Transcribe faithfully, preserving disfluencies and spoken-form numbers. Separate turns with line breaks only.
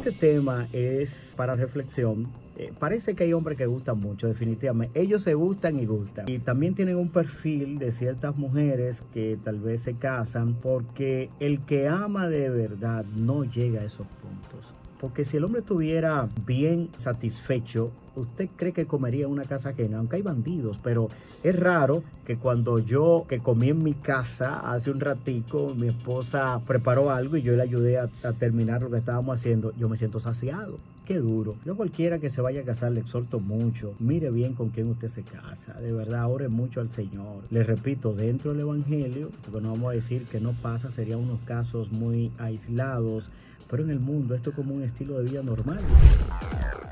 este tema es para reflexión. Eh, parece que hay hombres que gustan mucho, definitivamente. Ellos se gustan y gustan. Y también tienen un perfil de ciertas mujeres que tal vez se casan porque el que ama de verdad no llega a esos puntos. Porque si el hombre estuviera bien satisfecho, ¿usted cree que comería en una casa ajena? Aunque hay bandidos, pero es raro que cuando yo, que comí en mi casa hace un ratico, mi esposa preparó algo y yo le ayudé a, a terminar lo que estábamos haciendo, yo me siento saciado. Qué duro. Yo cualquiera que se vaya a casar le exhorto mucho. Mire bien con quién usted se casa. De verdad, ore mucho al Señor. Le repito, dentro del Evangelio, porque no vamos a decir que no pasa, serían unos casos muy aislados, pero en el mundo esto es como un estilo de vida normal.